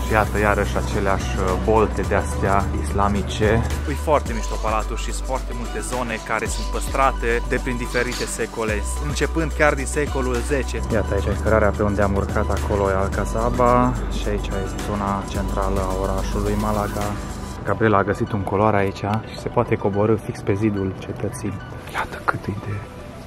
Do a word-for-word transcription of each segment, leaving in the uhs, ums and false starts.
Și iată iarăși aceleași bolte de-astea islamice. E foarte mișto palatul și sunt foarte multe zone care sunt păstrate de prin diferite secole, începând chiar din secolul zece. Iată aici e cărarea pe unde am urcat, acolo e Alcazaba și aici e zona centrală a orașului Malaga. Gabriela a găsit un color aici și se poate coborî fix pe zidul cetății. Iată cât e de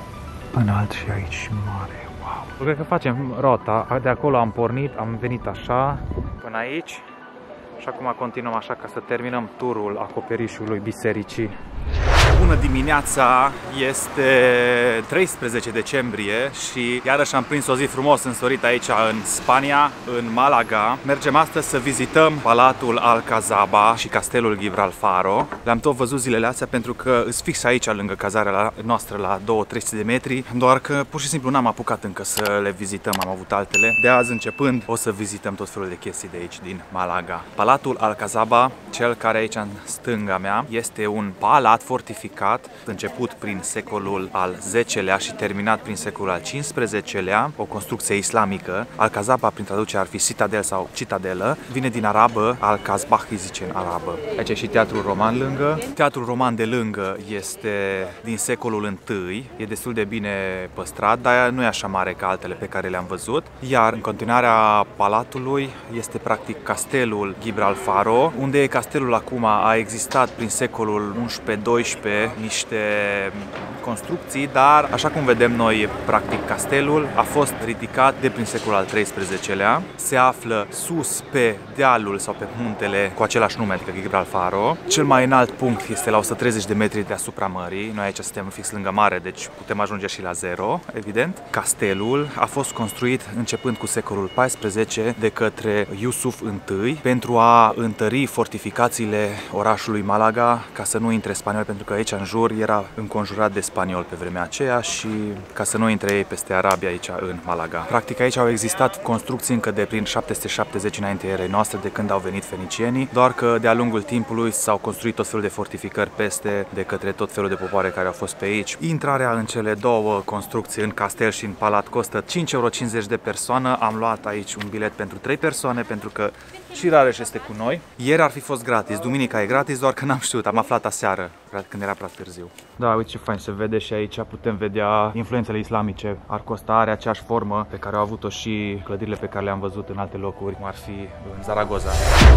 înalt și aici și mare. Wow! Cred că facem rota. De acolo am pornit, am venit așa până aici și acum continuăm așa ca să terminăm turul acoperișului bisericii. Bună dimineața! Este treisprezece decembrie și iarăși am prins o zi frumos însorit aici în Spania, în Malaga. Mergem astăzi să vizităm Palatul Alcazaba și Castelul Gibralfaro. Le-am tot văzut zilele astea pentru că îs fix aici lângă cazarea noastră la două trei sute de metri, doar că pur și simplu n-am apucat încă să le vizităm, am avut altele. De azi începând o să vizităm tot felul de chestii de aici din Malaga. Palatul Alcazaba, cel care aici în stânga mea, este un palat fortificat început prin secolul al zecelea și terminat prin secolul al cincisprezecelea, o construcție islamică. Alcazaba, prin traducere, ar fi citadel sau citadelă, vine din arabă, Al-Kazbah îi zice în arabă. Aici e și teatrul roman lângă. Teatrul roman de lângă este din secolul întâi, e destul de bine păstrat, dar nu e așa mare ca altele pe care le-am văzut. Iar în continuarea palatului este practic castelul Gibralfaro, unde castelul acum a existat prin secolul unsprezece doisprezece niște construcții, dar așa cum vedem noi, practic castelul a fost ridicat de prin secolul al treisprezecelea. Se află sus pe dealul sau pe muntele cu același nume, adică Gibralfaro. Cel mai înalt punct este la o sută treizeci de metri deasupra mării. Noi aici suntem fix lângă mare, deci putem ajunge și la zero, evident. Castelul a fost construit începând cu secolul paisprezece de către Iusuf întâi pentru a întări fortificațiile orașului Malaga ca să nu intre spanioli, pentru că aici în jur era înconjurat de spanioli pe vremea aceea și ca să nu intre ei peste Arabia aici în Malaga. Practic aici au existat construcții încă de prin șapte sute șaptezeci înainte erei noastre, de când au venit fenicienii, doar că de-a lungul timpului s-au construit tot felul de fortificări peste de către tot felul de popoare care au fost pe aici. Intrarea în cele două construcții, în castel și în palat, costă cinci euro cincizeci de persoană. Am luat aici un bilet pentru trei persoane pentru că și Rareș este cu noi. Ieri ar fi fost gratis, duminica e gratis, doar că n-am știut, am aflat aseară, când era prea târziu. Da, uite ce fain se vede și aici putem vedea influențele islamice. Arcul ăsta are aceeași formă pe care au avut-o și clădirile pe care le-am văzut în alte locuri, cum ar fi în Zaragoza.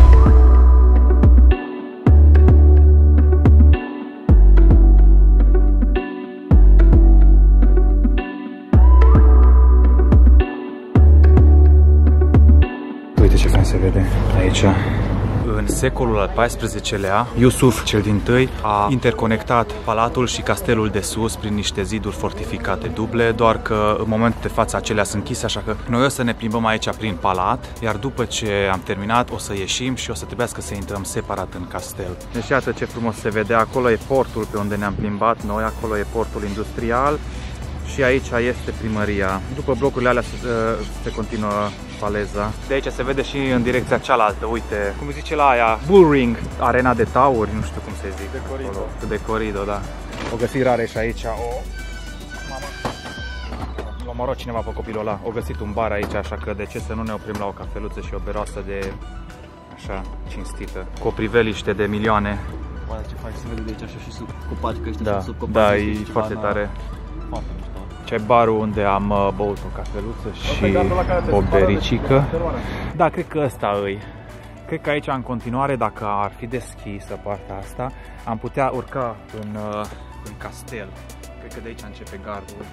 Uite ce fain se vede aici. În secolul al paisprezecelea, Iusuf cel dintâi a interconectat palatul și castelul de sus prin niște ziduri fortificate duble, doar că în momentul de față acelea sunt închise, așa că noi o să ne plimbăm aici prin palat, iar după ce am terminat o să ieșim și o să trebuiască să intrăm separat în castel. Deci iată ce frumos se vede, acolo e portul pe unde ne-am plimbat noi, acolo e portul industrial și aici este primăria. După blocurile alea se, se continuă faleza. De aici se vede și în direcția cealaltă, uite, cum zice la aia, Bullring, arena de tauri, nu știu cum se zic. De Corrido. De Corrido, da. O găsi Rareș aici, o... Mamă. L-a omorât cineva pe copilul ăla. O găsit un bar aici, așa că de ce să nu ne oprim la o cafeluță și o beroasă de... așa, cinstită. Cu o priveliște de milioane. Oare ce faci, se vede de aici așa și sub copaci, că ăștia da, sub copaci. Da, e foarte tare. Foarte mișto. Ce barul unde am băut o cafeluță și o bericică. Da, cred că ăsta îi. Cred că aici în continuare, dacă ar fi deschisă partea asta, am putea urca în, în castel. Cred că de aici începe gardul.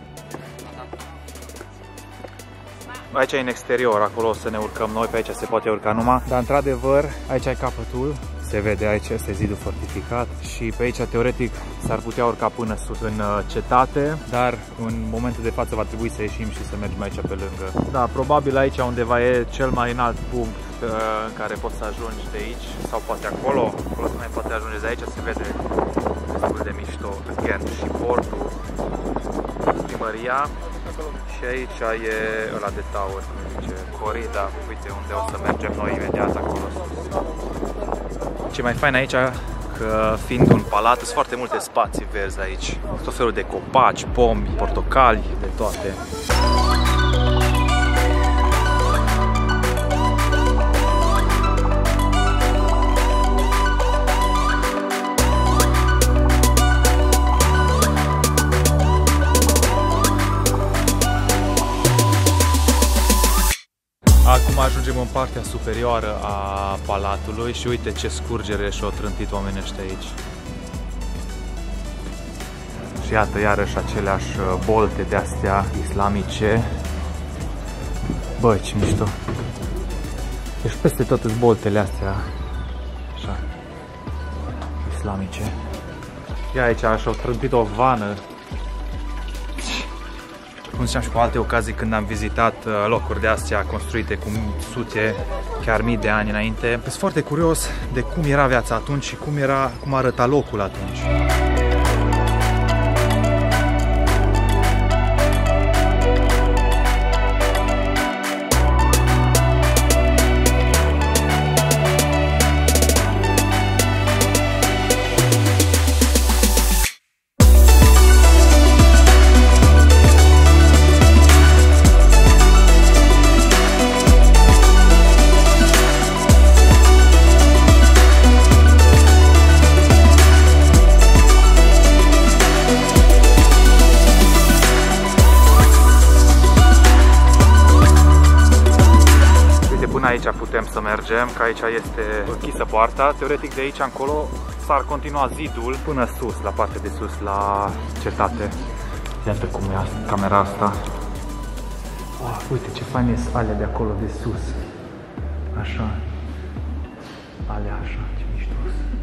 Aici e în exterior, acolo o să ne urcăm noi, pe aici se poate urca numai. Dar într-adevăr, aici e capătul. Se vede aici, este zidul fortificat și pe aici teoretic s-ar putea urca până sus în cetate, dar în momentul de față va trebui să ieșim și să mergem aici pe lângă. Da, probabil aici undeva e cel mai înalt punct în care poți să ajungi de aici sau poate acolo, acolo se mai poate ajunge de aici, se vede destul de mișto, again, și portul, primăria și aici e ăla de taur, zice Corrida, uite unde o să mergem noi imediat acolo sus. Ce mai fain aici, că fiind un palat, sunt foarte multe spații verzi aici. Tot felul de copaci, pomi, portocali, de toate. partea superioară a palatului și uite ce scurgere și-au trântit oamenii ăștia aici. Și iată iarăși aceleași bolte de-astea islamice. Bă, ce mișto! Deci peste tot sunt boltele astea așa, islamice. Ia aici și-au trântit o vană. Cum ziceam și cu alte ocazii când am vizitat locuri de astea construite cu sute, chiar mii de ani înainte. Sunt foarte curios de cum era viața atunci și cum, era, cum arăta locul atunci. Aici putem să mergem, că aici este închisă poarta. Teoretic de aici încolo s-ar continua zidul până sus, la partea de sus, la cetate. Iată cum e camera asta. Oh, uite ce faine sunt alea de acolo de sus. Așa. Alea așa, ce mișto.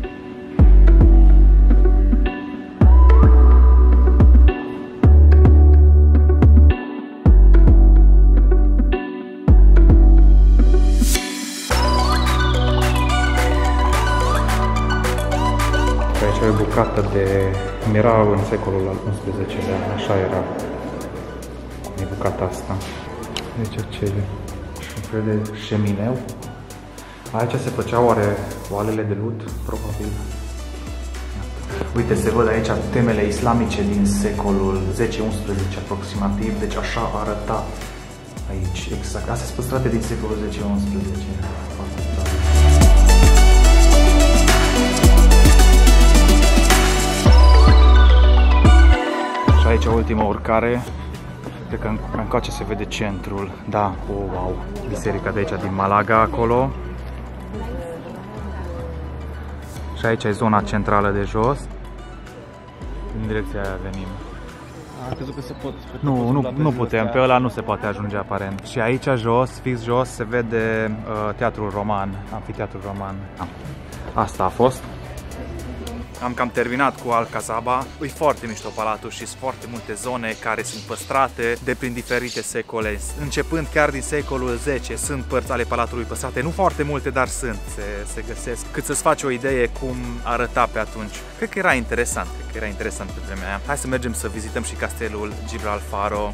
Aici e o bucată de... cum era în secolul al unsprezecelea, așa era. Cum e bucata asta. Deci ce un fel de șemineu. Aici se făceau oare oalele de lut, probabil. Uite, se văd aici temele islamice din secolul zece unsprezece aproximativ, deci așa arăta aici, exact. Astea sunt păstrate din secolul zece unsprezece. Aici ultima urcare, cred că încoace se vede centrul, da, oh, wow, biserica de aici din Malaga acolo. Și aici e zona centrală de jos, în direcția aia venim. Am crezut că se pot. Nu, nu, nu putem, pe ăla nu se poate ajunge aparent. Și aici jos, fix jos, se vede uh, teatrul roman, amfiteatrul roman. Asta a fost. Am cam terminat cu Alcazaba. E foarte mișto palatul și sunt foarte multe zone care sunt păstrate de prin diferite secole. Începând chiar din secolul zece sunt părți ale palatului păstrate. Nu foarte multe, dar sunt, se, se găsesc. Cât să-ți faci o idee cum arăta pe atunci. Cred că era interesant, cred că era interesant pe vremea aia. Hai să mergem să vizităm și castelul Gibralfaro.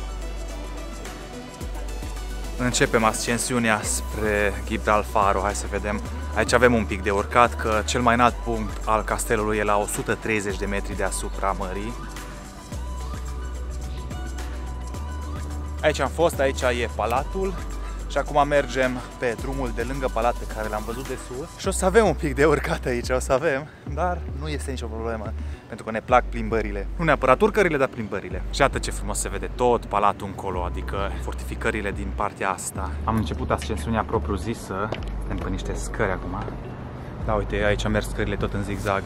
Începem ascensiunea spre Gibralfaro, hai să vedem. Aici avem un pic de urcat, că cel mai înalt punct al castelului e la o sută treizeci de metri deasupra mării. Aici am fost, aici e palatul și acum mergem pe drumul de lângă palat pe care l-am văzut de sus. Și o să avem un pic de urcat aici, o să avem, dar nu este nicio problemă, pentru că ne plac plimbările. Nu neapărat urcările, dar plimbările. Și iată ce frumos se vede tot palatul încolo, adică fortificările din partea asta. Am început ascensiunea propriu-zisă, suntem pe niște scări acum. Da, uite, aici merg scările tot în zigzag.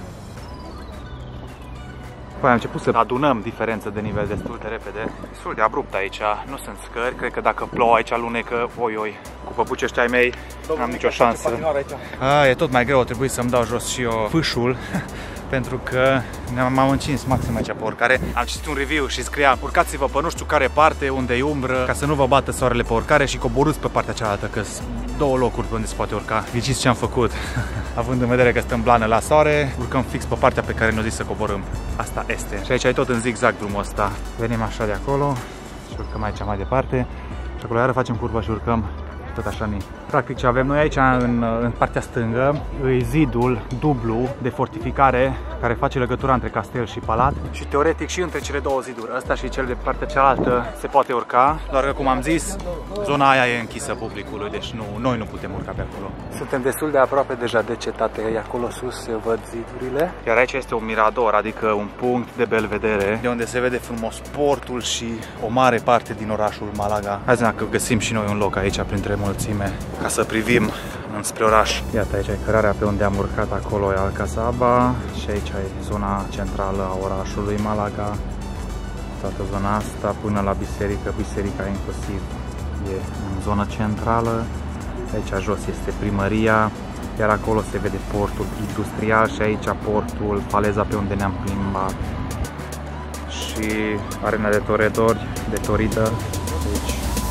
Păi am început să adunăm diferență de nivel destul de repede. Destul de abrupt aici, nu sunt scări, cred că dacă plouă aici alunecă, oi oi. Cu păpuci ăștia ai mei, nu am nicio șansă. A, e tot mai greu, trebuie să-mi dau jos și eu fâșul. Pentru că m-am încins maxim aici pe urcare. Am citit un review și scria: urcați-vă pe nu știu care parte unde e umbră, ca să nu vă bată soarele pe urcare și coborâți pe partea cealaltă, că sunt două locuri pe unde se poate urca. Ghiciți ce am făcut. Având în vedere că stăm blană la soare, urcăm fix pe partea pe care ne-o zis să coborâm. Asta este. Și aici e tot în zigzag drumul ăsta. Venim așa de acolo și urcăm aici mai departe. Și acolo iară facem curva și urcăm tot așa ni. Practic ce avem noi aici în, în partea stângă e zidul dublu de fortificare care face legătura între castel și palat și teoretic și între cele două ziduri, ăsta și cel de partea cealaltă, se poate urca, doar că cum am zis, zona aia e închisă publicului, deci nu, noi nu putem urca pe acolo. Suntem destul de aproape deja de cetate, acolo sus se văd zidurile. Iar aici este un mirador, adică un punct de belvedere, de unde se vede frumos portul și o mare parte din orașul Malaga. Hai să că găsim și noi un loc aici printre mulțime. ca să privim înspre oraș. Iată, aici e cărarea pe unde am urcat, acolo e Alcazaba și aici e zona centrală a orașului Malaga. Toată zona asta până la biserică, biserica inclusiv e în zona centrală. Aici jos este primăria, iar acolo se vede portul industrial și aici portul, faleza pe unde ne-am plimbat. Și arena de toredori, de toridă, aici.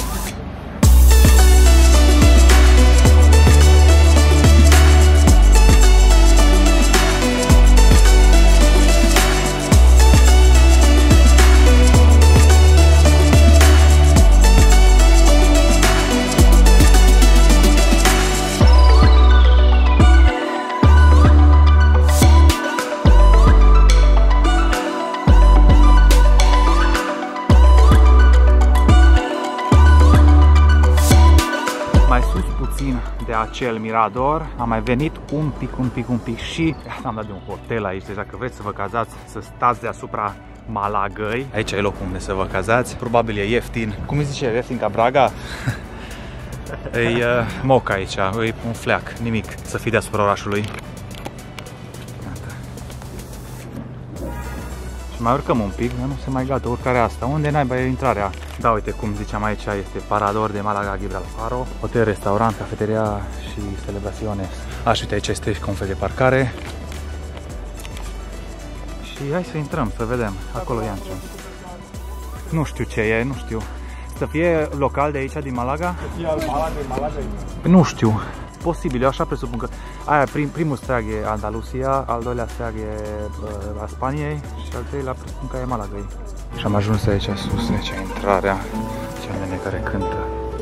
De acel mirador, am mai venit un pic, un pic, un pic și am dat de un hotel aici, deci dacă vreți să vă cazați, să stați deasupra Malagăi. Aici e locul unde să vă cazați, probabil e ieftin. Cum îi zice, ieftin ca Braga? E uh, moca aici, e un fleac, nimic, să fii deasupra orașului. Și mai urcăm un pic, nu se mai gata urcarea asta. Unde naiba e intrarea? Da, uite cum ziceam, aici este Parador de Malaga Gibralfaro, hotel, restaurant, cafeteria și celebraciones. Așa, uite, aici este un fel de parcare. Și hai să intrăm, să vedem. Acolo e intrăm. Nu știu ce e, nu știu. Să fie local de aici, din Malaga? Să fie al Malaga, Malaga. Nu știu. Posibil, eu așa presupun că aia, prim, primul steag e Andalusia, al doilea steag e uh, a Spaniei și al treilea presupun că e Malaga. Și am ajuns aici sus, aici e intrarea, cea nene care cântă.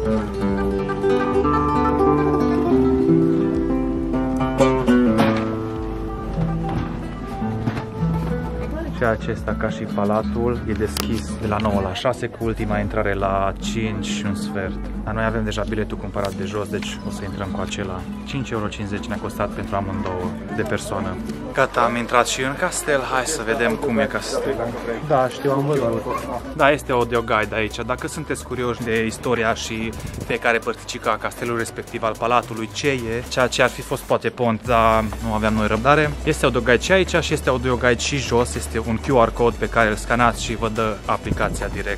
Și acesta, ca și palatul, e deschis de la nouă la șase, cu ultima intrare la cinci și un sfert. Dar noi avem deja biletul cumpărat de jos, deci o să intrăm cu acela. cinci euro cincizeci ne-a costat pentru amândouă de persoană. Gata, am intrat și în castel, hai să vedem cum e castelul. Da, știu, am văzut. Da, este audio guide aici. Dacă sunteți curioși de istoria și fiecare părticică a castelului respectiv, al palatului, ce e, ceea ce ar fi fost poate Pont, dar nu aveam noi răbdare. Este audio guide și aici și este audio guide și jos. Este un Q R code pe care îl scanați și vă dă aplicația direct.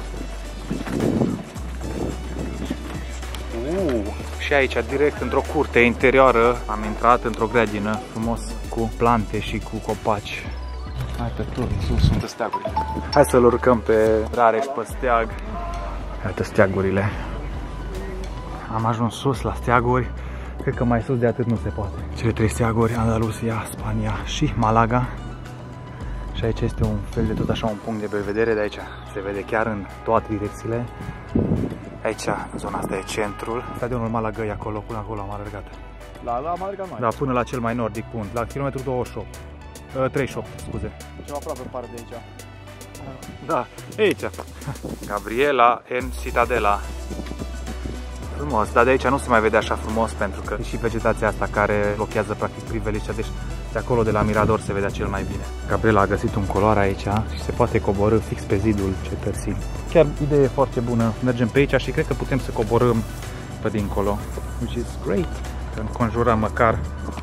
Uh, și aici, direct într-o curte interioară, am intrat într-o grădină frumos cu plante și cu copaci. Hai pe tur, sus sunt steagurile. Hai să-l urcăm pe Rareș pe steag. Iată steagurile. Am ajuns sus la steaguri. Cred că mai sus de atât nu se poate. Cele trei steaguri, Andalusia, Spania și Malaga. Și aici este un fel de tot așa un punct de belvedere, de aici se vede chiar în toate direcțiile. Aici, zona asta e centrul. Stadionul Malagăi acolo, până acolo am alergat. La, la am alergat mai. Da, până la cel mai nordic punct, la kilometru douăzeci și opt. Uh, treizeci și opt, scuze. Ceva aproape în parte de aici. Da, aici. Gabriela en Citadela. Frumos, dar de aici nu se mai vede așa frumos pentru că e și vegetația asta care blochează practic priveliștea, deci de acolo de la Mirador se vedea cel mai bine. Gabriela a găsit un culoar aici și se poate coborî fix pe zidul cetății. Chiar idee foarte bună, mergem pe aici și cred că putem să coborâm pe dincolo, which is great, că înconjurăm măcar.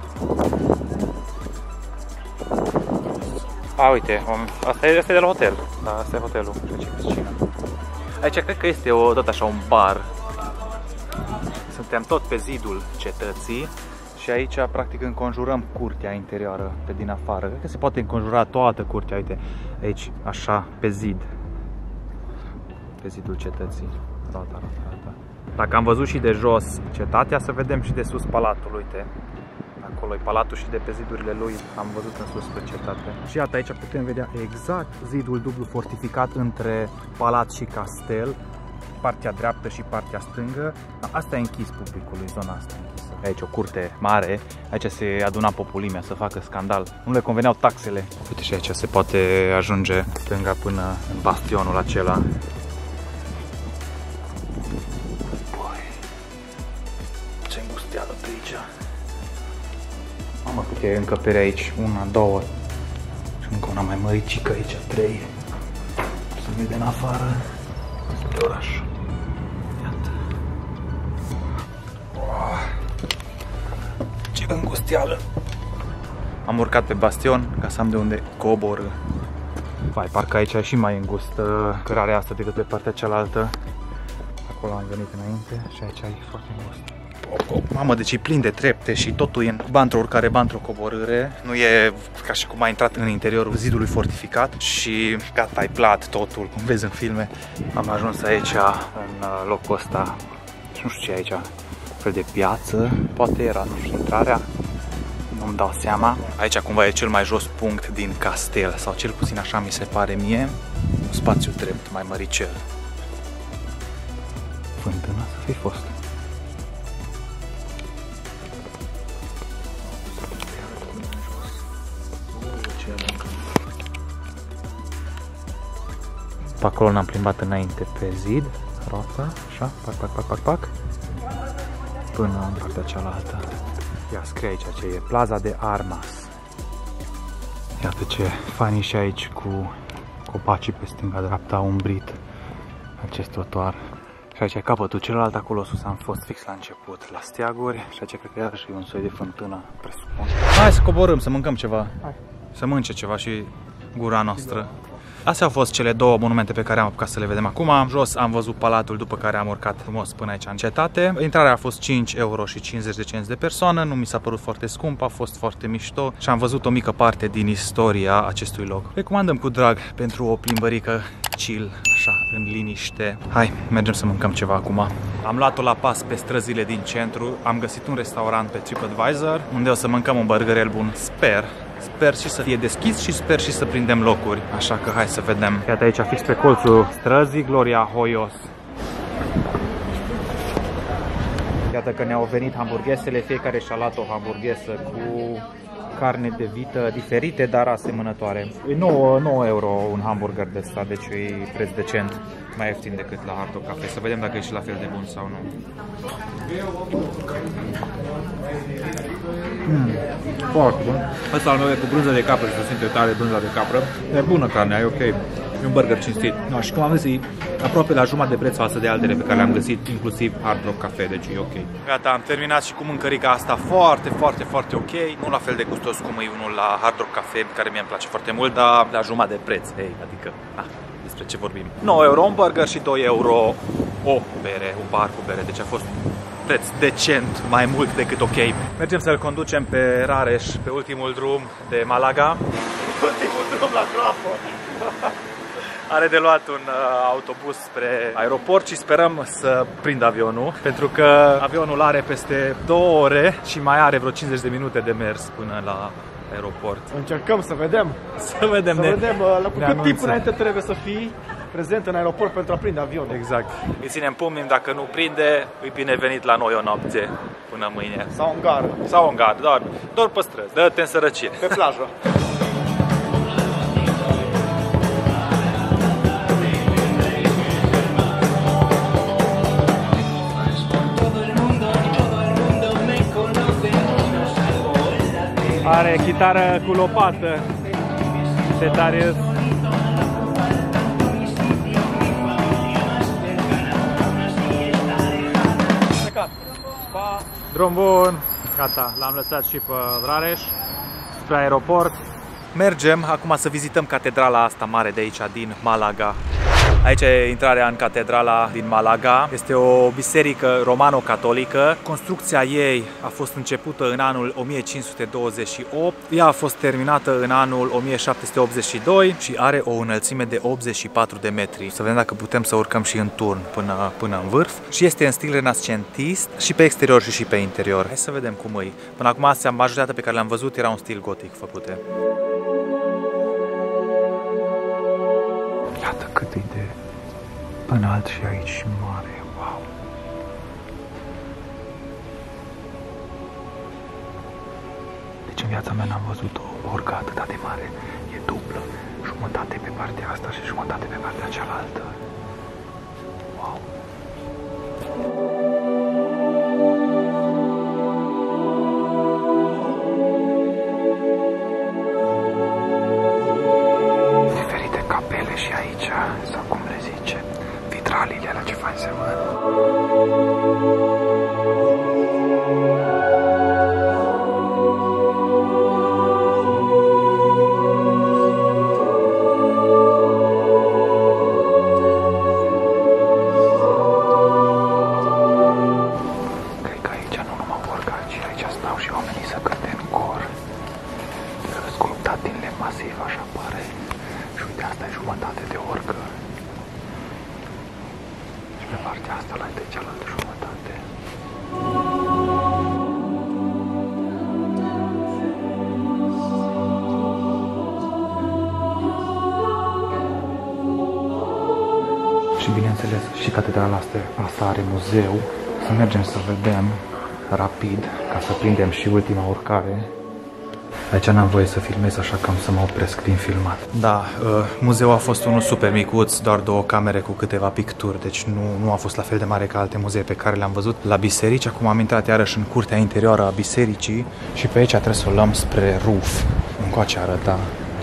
A, uite, asta e, asta e de la hotel, da, asta e hotelul, aici cred că este o, tot așa un bar. Suntem tot pe zidul cetății și aici practic înconjurăm curtea interioară pe din afară. Cred că se poate înconjura toată curtea, uite, aici, așa, pe zid. Pe zidul cetății. Arată, arată, arată. Dacă am văzut și de jos cetatea, să vedem și de sus palatul, uite. Acolo e palatul și de pe zidurile lui am văzut în sus pe cetate. Și iată, aici putem vedea exact zidul dublu fortificat între palat și castel. Partea dreaptă și partea stângă. Asta e închis publicului, zona asta închisă. Aici o curte mare, aici se aduna populimea să facă scandal. Nu le conveneau taxele. Uite și aici se poate ajunge stânga până în bastionul acela. Băi, ce îngusteală pe aici. Mamă, câte încăpere aici, una, două. Și încă una mai măricică aici, trei. Se vede în afară. De oraș. Iată. îngustială. Am urcat pe bastion ca să am de unde coborâ. Vai, parcă aici e și mai îngustă cărarea asta decât pe partea cealaltă. Acolo am venit înainte și aici e foarte îngust. Mamă, deci e plin de trepte și totul e în ba într-o urcare, ba într-o coborâre. Nu e ca și cum ai intrat în interiorul zidului fortificat și gata, ai plat totul, cum vezi în filme. Am ajuns aici, în locul ăsta, și nu știu ce e aici, fel de piață, poate era, nu știu, intrarea, nu-mi dau seama. Aici cumva e cel mai jos punct din castel, sau cel puțin așa mi se pare mie, un spațiu drept, mai măricel. Fântâna să fi fost. Pe acolo ne-am plimbat înainte pe zid, roata, așa, pac, pac, pac, pac, pac, până în partea cealaltă. Ia, scrie aici ce e, Plaza de Armas. Iată ce fain e și aici cu copacii pe stânga-dreapta, umbrit acest trotuar. Și aici e capătul celălalt, acolo sus am fost fix la început, la steaguri. Și aici cred că iarăși e un soi de fântână, presupun. Hai să coborâm, să mâncăm ceva. Hai. Să mânce ceva și gura noastră. Astea au fost cele două monumente pe care am apucat să le vedem acum. Jos am văzut palatul, după care am urcat frumos până aici în cetate. Intrarea a fost cinci euro și cincizeci de cenți de persoană, nu mi s-a părut foarte scump, a fost foarte mișto și am văzut o mică parte din istoria acestui loc. Recomandăm cu drag pentru o plimbărică chill, așa, în liniște. Hai, mergem să mâncăm ceva acum. Am luat-o la pas pe străzile din centru, am găsit un restaurant pe TripAdvisor, unde o să mâncăm un burgerel bun, sper. Sper și să fie deschis și sper și să prindem locuri. Așa că hai să vedem. Iată aici, fix pe colțul străzii, Gloria Hoyos. Iată că ne-au venit hamburghesele, fiecare și-a luat o hamburghesă cu carne de vită diferite, dar asemănătoare. E nouă euro un hamburger de ăsta, deci e preț decent, mai ieftin decât la Hard Rock Cafe. Să vedem dacă e și la fel de bun sau nu. Mm, foarte bun. Ăsta al meu e cu brânză de capră și se simte tare brânza de capră. E bună carnea, e ok. E un burger cinstit. No, și cum am zis, e aproape la jumătate de preț față de altele pe care le-am găsit, inclusiv Hard Rock Cafe, deci e ok. Gata, am terminat și cu mâncărica asta foarte, foarte, foarte ok. Nu la fel de gustos cum e unul la Hard Rock Cafe, care mie îmi place foarte mult, dar la jumătate de preț. Ei, adică, ah, despre ce vorbim? nouă euro un burger și doi euro o bere, un bar cu bere, deci a fost preț decent, mai mult decât ok. Mergem să-l conducem pe Rareș, pe ultimul drum de Malaga. Ultimul drum la groapă! Are de luat un uh, autobuz spre aeroport și sperăm să prind avionul, pentru că avionul are peste două ore și mai are vreo cincizeci de minute de mers până la aeroport. Încercăm să vedem. Să vedem, să ne, vedem uh, la cât anunță. Timp înainte trebuie să fii prezent în aeroport pentru a prinde avionul. Exact. Îi ținem pumnii, dacă nu prinde, îi binevenit la noi o noapte până mâine. Sau în gară. Sau în gară, doar, doar pe străzi, dă-te în sărăcie. Pe plajă. Are chitară cu lopată. Ce tare. Drum bun. Gata, l-am lăsat și pe Rareș spre aeroport. Mergem acum să vizităm catedrala asta mare de aici, din Malaga. Aici e intrarea în catedrala din Malaga. Este o biserică romano-catolică. Construcția ei a fost începută în anul o mie cinci sute douăzeci și opt. Ea a fost terminată în anul o mie șapte sute optzeci și doi și are o înălțime de optzeci și patru de metri. Să vedem dacă putem să urcăm și în turn până, până în vârf. Și este în stil renascentist și pe exterior și, și pe interior. Hai să vedem cum e. Până acum astea, majoritatea pe care le-am văzut era un stil gotic făcute. Iată cât e de înalt și aici și mare, wow! Deci în viața mea n-am văzut o orcă atât de mare, e dublă, jumătate pe partea asta și jumătate pe partea cealaltă. Wow! Diferite capele și aici, sau cum le zice, vitralile alea ce fain se văd. și oamenii să cânte în cor. Sculptat din lemn masiv, așa pare. Și uite, asta e jumătate de orcă. Și pe partea asta la de cealaltă jumătate. Și bineînțeles, și catedrala asta, asta are muzeu. Să mergem să vedem rapid, ca să prindem și ultima urcare. Aici n-am voie să filmez, așa că am să mă opresc din filmat. Da, uh, muzeul a fost unul super micuț, doar două camere cu câteva picturi, deci nu, nu a fost la fel de mare ca alte muzee pe care le-am văzut la biserici. Acum am intrat iarăși în curtea interioară a bisericii și pe aici trebuie să o luăm spre roof. Încoace arăta.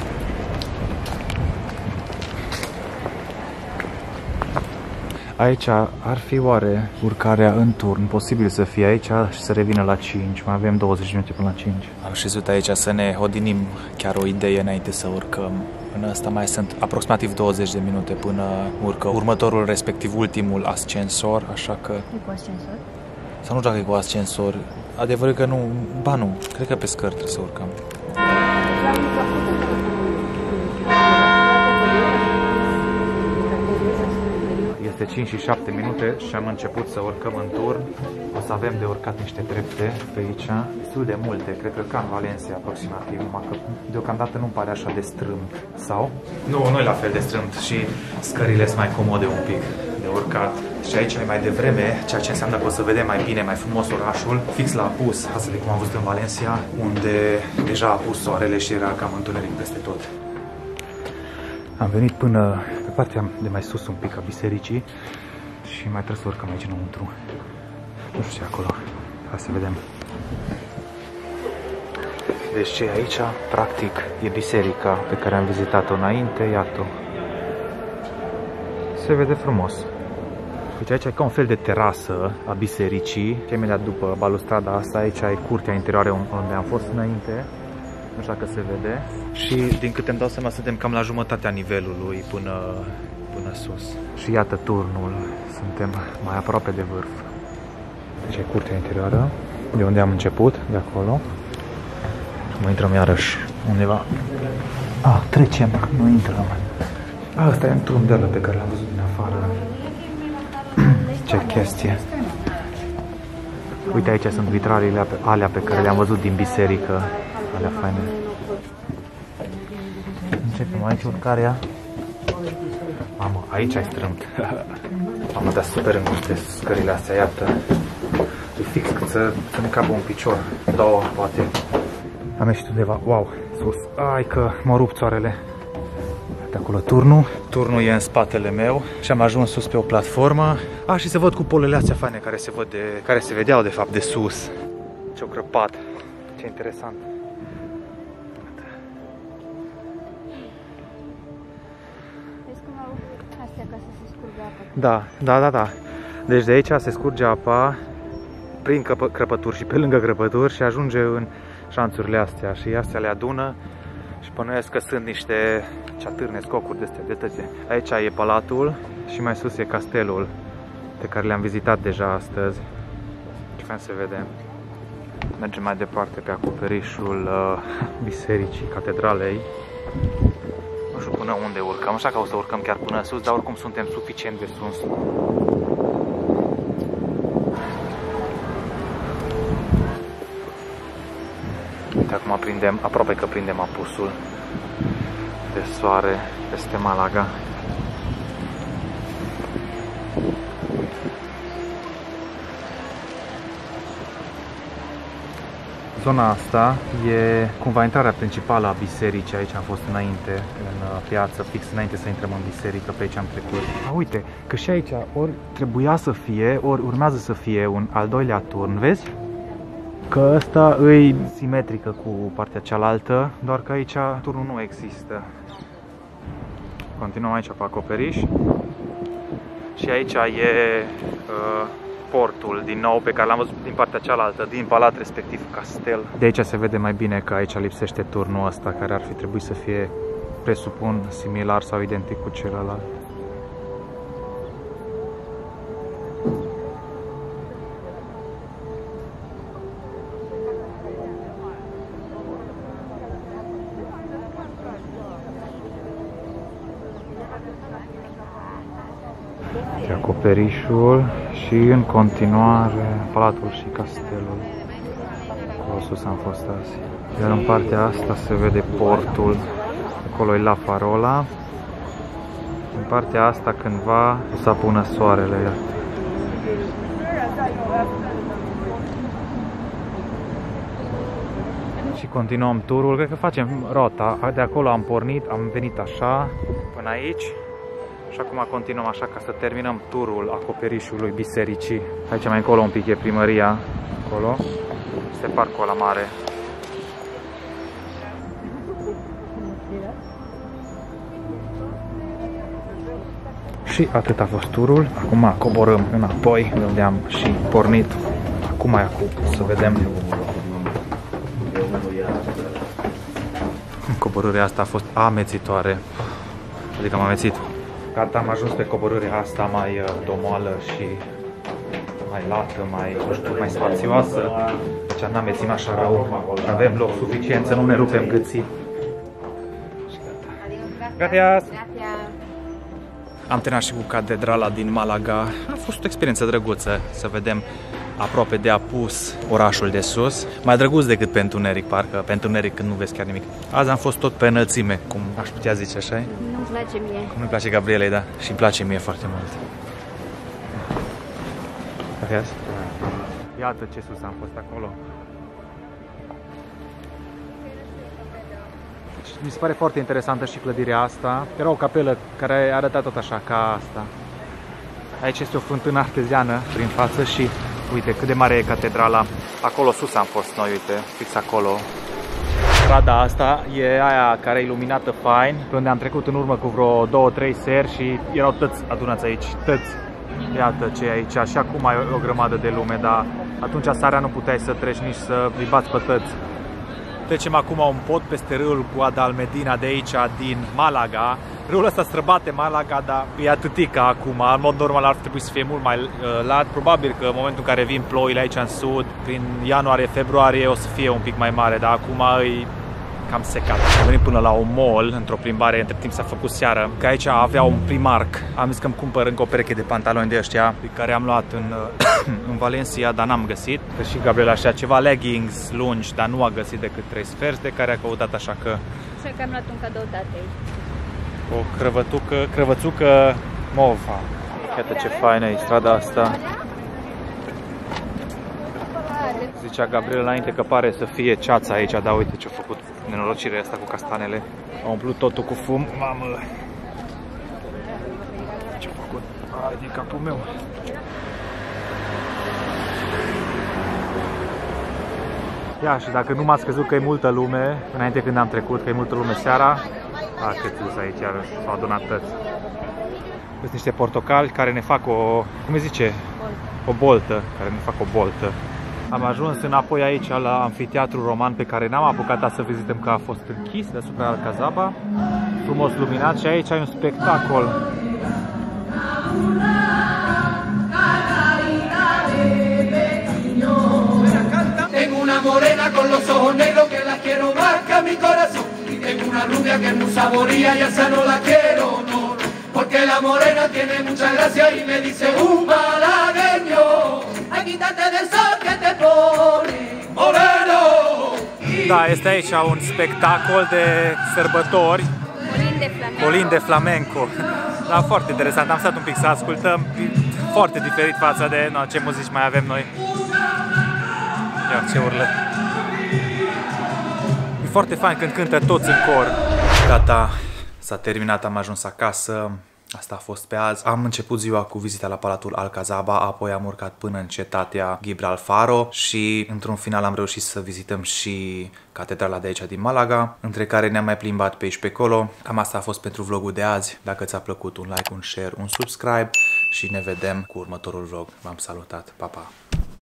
Aici ar fi oare urcarea în turn, posibil să fie aici și să revină la cinci, mai avem douăzeci de minute până la cinci. Am șezut aici să ne hodinim, chiar o idee înainte să urcăm. Până asta mai sunt aproximativ douăzeci de minute până urcă următorul, respectiv ultimul ascensor, așa că... E cu ascensor? Sau nu dacă e cu ascensor, adevărul că nu, ba nu, cred că pe scări trebuie să urcăm. Este cinci și șapte minute și am început să urcăm în turn. O să avem de urcat niște trepte pe aici, destul de multe, cred că ca în Valencia aproximativ, numai că deocamdată nu pare așa de strâmt. Sau? Nu, nu e la fel de strâmt și scările sunt mai comode un pic de urcat. Și aici e mai devreme, ceea ce înseamnă că o să vedem mai bine, mai frumos orașul, fix la apus, asta de cum am văzut în Valencia, unde deja a apus soarele și era cam întuneric peste tot. Am venit până pe partea de mai sus un pic a bisericii și mai trebuie să urcăm aici înăuntru. Nu știu ce e acolo. Hai să vedem. Deci ce e aici, practic, e biserica pe care am vizitat-o înainte, iată. Se vede frumos. Uite, aici e ca un fel de terasă a bisericii. Imediat după balustrada asta, aici e curtea interioară unde am fost înainte. Nu știu dacă se vede. Și din câte îmi dau seama, suntem cam la jumătatea nivelului până, până sus. Și iată turnul. Suntem mai aproape de vârf. Deci e curtea interioară, de unde am început, de acolo. Și mai intrăm iarăși undeva. Ah, trecem, nu intrăm. Ah, ăsta e un turn de ăla pe care l-am văzut din afară. Ce chestie. Uite, aici sunt vitralele alea pe care le-am văzut din biserică. Alea faine. Începem aici urcarea. Mamă, aici ai strâmt. Mamă, dar super înguste scările astea, iată. E fix cât să, să ne capă un picior. Două, poate. Am ieșit undeva, wow, sus. Ai că mă rup țoarele. De acolo turnul. Turnul e în spatele meu și am ajuns sus pe o platformă. A, și se văd cupolele astea faine care se, văd de, care se vedeau de fapt de sus. Ce-o crăpat. Ce interesant. Da, da, da, da. Deci de aici se scurge apa prin crăpături și pe lângă crăpături și ajunge în șanțurile astea și astea le adună și bănuiesc că sunt niște ceatârne, scocuri de astea de tățe. Aici e palatul și mai sus e castelul pe care le-am vizitat deja astăzi. Ce fain se vede. Mergem mai departe pe acoperișul uh, bisericii, catedralei. Nu știu până unde urcăm, așa că o să urcăm chiar până sus, dar oricum suntem suficient de sus. Uite, acum prindem, aproape că prindem apusul de soare peste Malaga. Zona asta e cumva intrarea principală a bisericii, aici am fost înainte, în piață, fix înainte să intrăm în biserică, pe aici am trecut. A, uite, că și aici ori trebuia să fie, ori urmează să fie un al doilea turn, vezi? Că ăsta îi simetrică cu partea cealaltă, doar că aici turnul nu există. Continuăm aici pe acoperiș. Și aici e uh, portul din nou pe care l-am văzut din partea cealaltă, din palat, respectiv castel. De aici se vede mai bine că aici lipsește turnul ăsta, care ar fi trebuit să fie, presupun, similar sau identic cu celălalt. Este acoperișul și în continuare Palatul și Castelul. Acolo sus am fost azi. Iar în partea asta se vede portul. Acolo e La Farola. În partea asta cândva o să apună soarele. Iată. Și continuăm turul. Cred că facem rota. De acolo am pornit, am venit așa până aici. Și acum continuăm așa ca să terminăm turul acoperișului bisericii. Aici mai încolo un pic e primăria. Acolo este parcul la mare. Și atât a fost turul. Acum coborâm înapoi de unde am și pornit. Acum e acum să vedem. Coborârea asta a fost amețitoare. Adică m-am amețit. Gata, am ajuns pe coborârea asta mai domoală și mai lată, mai, nu știu, mai spațioasă. Deci n-am mețit așa rău. Avem loc suficient să nu ne rupem gâții. Și gata. Gracias! Am terminat și cu catedrala din Malaga. A fost o experiență drăguță să vedem aproape de apus orașul de sus. Mai drăguț decât pe întuneric, parcă pe întuneric când nu vezi chiar nimic. Azi am fost tot pe înălțime, cum aș putea zice, așa-i? Nu-mi place mie. Cum nu-i place Gabrielei, da. Și îmi place mie foarte mult. Gracias. Iată ce sus am fost acolo. Mi se pare foarte interesantă și clădirea asta. Era o capelă care arăta tot așa ca asta. Aici este o fântână arteziană prin față și uite cât de mare e catedrala. Acolo sus am fost noi, uite, fix acolo. Strada asta e aia care e iluminată fain, pe unde am trecut în urmă cu vreo două trei seri și erau tăți adunați aici, tăți. Iată ce e aici, și acum e o grămadă de lume, dar atunci seara nu puteai să treci nici să îi bați pe tăți. Trecem acum un pod peste râul Guadalmedina de aici, din Malaga. Râul ăsta străbate Malaga, dar e atâtica acum. În mod normal ar trebui să fie mult mai uh, lat. Probabil că în momentul în care vin ploile aici în sud, prin ianuarie-februarie o să fie un pic mai mare, dar acum e cam secat. Am venit până la un mall, într-o plimbare, între timp s-a făcut seară, că aici avea un Primark. Am zis că îmi cumpăr încă o pereche de pantaloni de ăștia, pe care am luat în, în Valencia, dar n-am găsit. Că și Gabriela așa ceva leggings lungi, dar nu a găsit decât trei sferți, de care a căutat, așa că... Așa că am luat un cadou tatei. O crăvătucă, crăvățucă mova. Iată ce faină e strada asta. Zicea Gabriela înainte că pare să fie ceața aici, dar uite ce-a făcut nenorocirea asta cu castanele. A umplut totul cu fum. Mamă! Ce-a făcut? Ai din capul meu! Ia, și dacă nu m-ați crezut că e multă lume, înainte când am trecut, că e multă lume seara, a, cât sus aici, iarăși, s-au adunat tăți. Sunt niște portocali care ne fac o, cum îi zice? O boltă, care ne fac o boltă. Am ajuns înapoi aici la Amfiteatrul Roman, pe care n-am apucat să vizităm, că a fost închis deasupra Alcazaba. Frumos luminat, și aici ai un spectacol. Tengo una morena con los ojos negros que la quiero más que a mi corazón. Y tengo una rubia que es muy saboría y esa no la quiero, no. Porque la morena tiene mucha gracia y me dice un malagueño. Ay, quítate del sol que te pone moreno. Da, este aici un spectacol de sărbători. Colin de flamenco. Colin de flamenco. Da, foarte interesant. Am stat un pic să ascultăm. Foarte diferit față de no, ce muzici mai avem noi. Ia ce urlă. E foarte fain când cântă toți în cor. Gata, s-a terminat, am ajuns acasă. Asta a fost pe azi. Am început ziua cu vizita la Palatul Alcazaba, apoi am urcat până în cetatea Gibralfaro și într-un final am reușit să vizităm și catedrala de aici din Malaga, între care ne-am mai plimbat pe aici pe acolo. Cam asta a fost pentru vlogul de azi. Dacă ți-a plăcut, un like, un share, un subscribe și ne vedem cu următorul vlog. V-am salutat, pa, pa!